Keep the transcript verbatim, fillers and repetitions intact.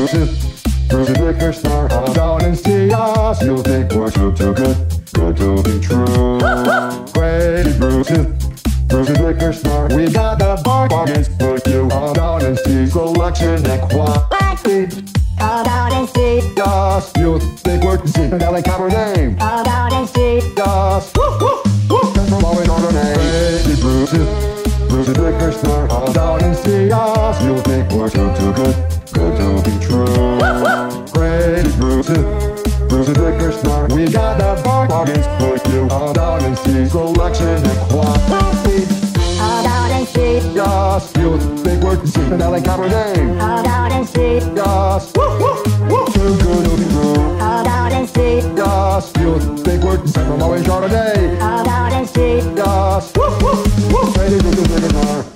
Bruce's, Bruce's liquor store. Come down and see us. You'll think we're too, too good, good to be true. Crazy Bruce's, Bruce's liquor store. We got the bar bargains for you. Come down and see selection and quality. Come down and see us. You'll think we're Zinfandel and Cabernet. Come down and see us. Woo, woo, woo. Come from always on our name. Crazy Bruce's, Bruce's liquor store. Come down and see us. You'll think we're too, too good, good to be true. Crazy Bruce's, Bruce's liquor store. We got the bar bargains for you. Come down and see selection and quality. Come down and see us. You'll think we're Zinfandel and Cabernet. Come down and see us. Woo, woo, woo. Too good to be true. Come down and see us. You'll think we're Zinfandel and Chardonnay. Come down and see us. Woo, woo, woo. Crazy Bruce's liquor store.